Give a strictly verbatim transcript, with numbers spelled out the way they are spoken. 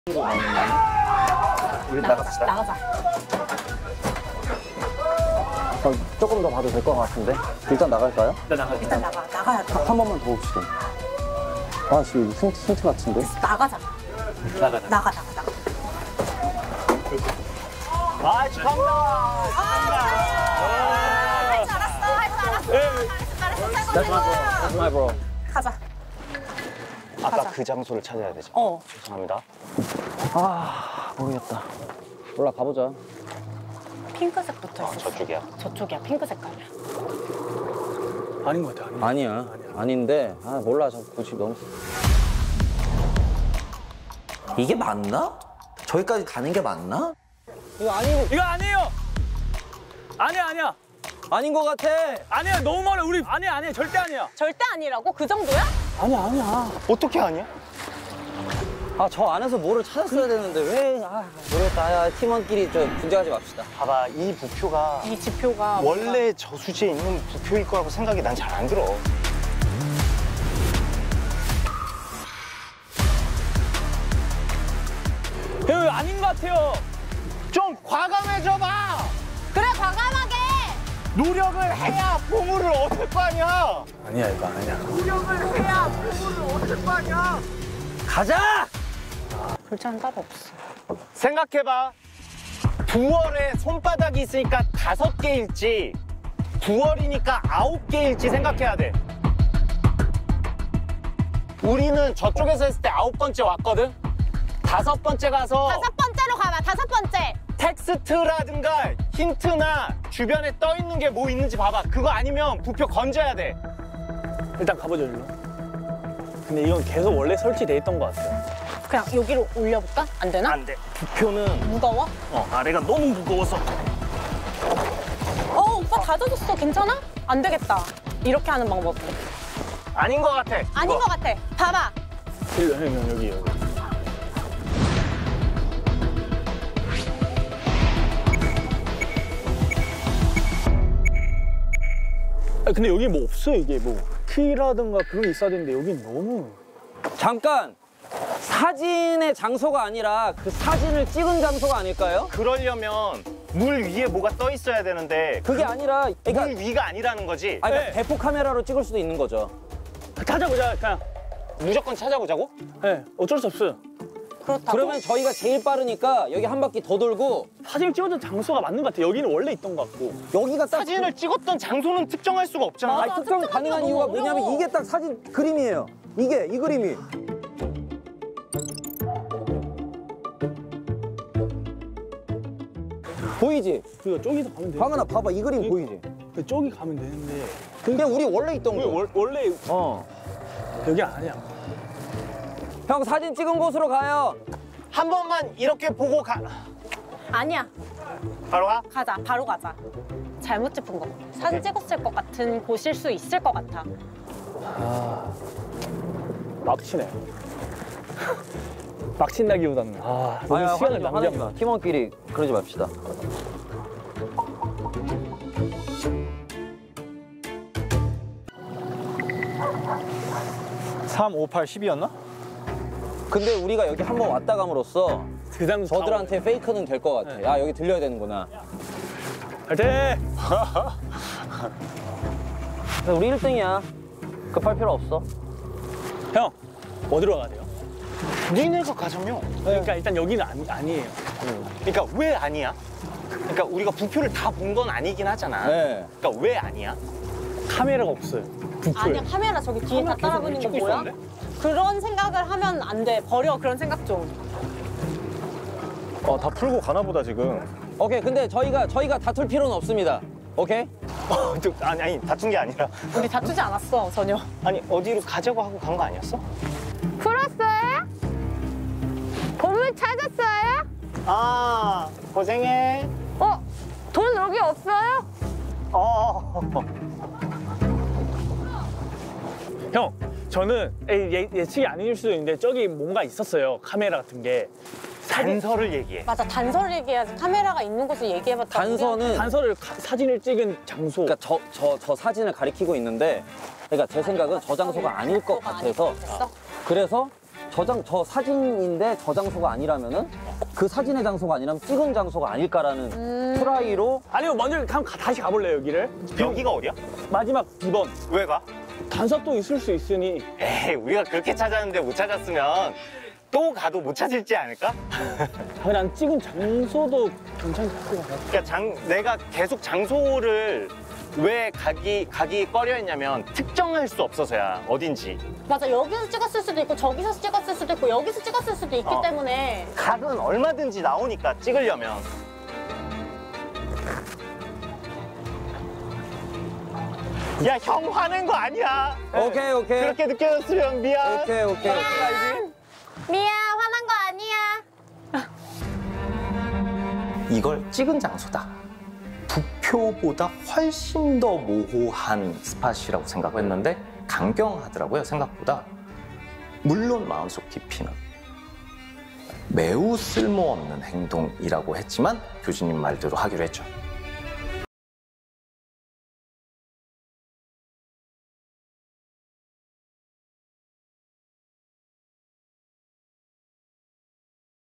우리 나갑시다. 나가자. 어, 조금 더 봐도 될 것 같은데? 일단 나갈까요? 일단 나가. 일단 나가. 나가야 돼. 한, 한 번만 더 봅시다. 아, 지금 힌트, 힌트 같은데? 나가자. 나가. 나가, 나가, 나가. 아, 축하합니다. 할 줄 알았어, 할 줄 알았어. 잘했어, 잘했어, That's my bro. That's my bro. 가자. 아까 가자. 그 장소를 찾아야 되죠? 어. 죄송합니다. 아, 모르겠다. 올라가 보자. 핑크색 붙어 아, 있어. 저쪽이야. 저쪽이야, 핑크 색깔이야. 아닌 것 같아. 아닌 것 같아. 아니야. 아닌데, 아, 몰라. 저 고집 너무. 이게 맞나? 저기까지 가는 게 맞나? 이거 아니고. 이거 아니에요. 아니야 아니야. 아닌 것 같아. 아니야 너무 멀어 우리. 아니야 아니야 절대 아니야. 절대 아니라고? 그 정도야? 아니야 아니야. 어떻게 아니야? 아, 저 안에서 뭐를 찾았어야 되는데, 왜. 아, 모르겠다. 야, 팀원끼리 저 분쟁하지 맙시다. 봐봐, 이 부표가 이 지표가 원래 저수지에 있는 부표일 거라고 생각이 난 잘 안 들어. 그 아닌 것 같아요. 좀 과감해져봐! 그래, 과감하게! 노력을 해야 보물을 얻을 거 아니야! 아니야 이거 아니야. 가자! 불자는 따로 없어. 생각해봐. 두월에 손바닥이 있으니까 다섯 개일지, 구월이니까 아홉 개일지 생각해야 돼. 우리는 저쪽에서 했을 때 아홉 번째 왔거든? 다섯 번째 가서 다섯 번째로 가봐, 다섯 번째! 텍스트라든가 힌트나 주변에 떠 있는 게 뭐 있는지 봐봐. 그거 아니면 부표 건져야 돼. 일단 가보죠 일로. 근데 이건 계속 원래 설치돼 있던 것 같아요. 그냥 여기로 올려볼까? 안 되나? 안 돼. 부표는 무거워? 어, 아래가 너무 무거워서. 어, 오빠 다 젖었어. 괜찮아? 안 되겠다. 이렇게 하는 방법. 아닌 것 같아. 아닌 것 같아. 봐봐. 일로 형 여기 여기. 아 근데 여기 뭐 없어 이게 뭐 키라든가 그런 게 있어야 되는데 여긴 너무. 잠깐! 사진의 장소가 아니라 그 사진을 찍은 장소가 아닐까요? 그러려면 물 위에 뭐가 떠 있어야 되는데 그게 아니라, 그러니까, 물 위가 아니라는 거지. 아니, 그러니까 네. 대포 카메라로 찍을 수도 있는 거죠. 찾아보자 그냥. 무조건 찾아보자고? 네 어쩔 수 없어요. 그렇다고? 그러면 저희가 제일 빠르니까 여기 한 바퀴 더 돌고, 사진을 찍었던 장소가 맞는 것 같아. 여기는 원래 있던 것 같고. 여기가 딱. 사진을 찍었던 장소는 특정할 수가 없잖아. 맞아. 아니, 특정 특정하기가 가능한 너무 이유가 어려워. 뭐냐면 이게 딱 사진 그림이에요. 이게, 이 그림이. 보이지? 우리가 저기서 가면 돼. 광은아, 봐봐. 이 그림 보이지? 저기 가면 되는데. 그냥 우리 원래 있던 우리 거. 월, 원래 어. 여기 아니야. 형, 사진 찍은 곳으로 가요. 한 번만 이렇게 보고 가. 아니야. 바로 가? 가자. 바로 가자. 잘못 짚은 거. 사진 찍었을 것 같은 곳일 수 있을 것 같아. 막치네. 막친다기보다는 아 너무 아니, 시간을 화내지 마, 화내지 낭비한 마. 거. 팀원끼리 그러지 맙시다. 삼, 오, 팔, 십이었나? 근데 우리가 여기 한 번 왔다 감으로써 그 장소 저들한테 페이크는 될 것 같아. 네. 야, 여기 들려야 되는구나. 파이팅! 우리 일 등이야. 급할 필요 없어. 형 어디로 가야 돼요? 니네가 가자며. 그러니까 일단 여기는 아니, 아니에요. 그러니까 왜 아니야? 그러니까 우리가 부표를 다 본 건 아니긴 하잖아. 네. 그러니까 왜 아니야? 카메라가 없어요. 부표에. 아니야, 카메라 저기 뒤에 다 따라붙는 거 찍고 뭐야? 있었는데? 그런 생각을 하면 안 돼. 버려, 그런 생각 좀. 어, 다 풀고 가나 보다 지금. 오케이, 근데 저희가 저희가 다툴 필요는 없습니다. 오케이? 어, 저, 아니, 아니, 다툰 게 아니라. 우리 다투지 않았어, 전혀. 아니, 어디로 가자고 하고 간 거 아니었어? 풀었어요? 보물 찾았어요? 아, 고생해. 어? 돈 여기 없어요? 어. 형 저는 예, 예, 예측이 아닐 수도 있는데 저기 뭔가 있었어요. 카메라 같은 게. 단서를 얘기해. 맞아, 단서를 얘기해야지. 카메라가 있는 곳을 얘기해봤자. 단서는 단서를 가- 사진을 찍은 장소. 그러니까 저, 저, 저 사진을 가리키고 있는데, 그러니까 제 생각은 저 장소가 아닐 것 같아서, 있어? 그래서 저장 저 사진인데 저 장소가 아니라면은 그 사진의 장소가 아니라면 찍은 장소가 아닐까라는 음. 트라이로 아니면 먼저 한번 가- 다시 가볼래요, 여기를? 여기가 어디야? 마지막 두 번. 왜 가? 단서도 있을 수 있으니. 에이, 우리가 그렇게 찾았는데 못 찾았으면 또 가도 못 찾을지 않을까? 그냥 찍은 장소도 괜찮을 것 같아요. 그러니까 장, 내가 계속 장소를 왜 가기, 가기 꺼려 했냐면 특정할 수 없어서야, 어딘지. 맞아, 여기서 찍었을 수도 있고 저기서 찍었을 수도 있고 여기서 찍었을 수도 있기 어. 때문에. 각은 얼마든지 나오니까 찍으려면. 야, 형 화낸 거 아니야. 오케이 오케이 그렇게 느껴졌으면 미안. 오케이 오케이 미안, 화난 거 아니야. 이걸 찍은 장소다. 부표보다 훨씬 더 모호한 스팟이라고 생각했는데 강경하더라고요, 생각보다. 물론 마음속 깊이는 매우 쓸모없는 행동이라고 했지만 교수님 말대로 하기로 했죠.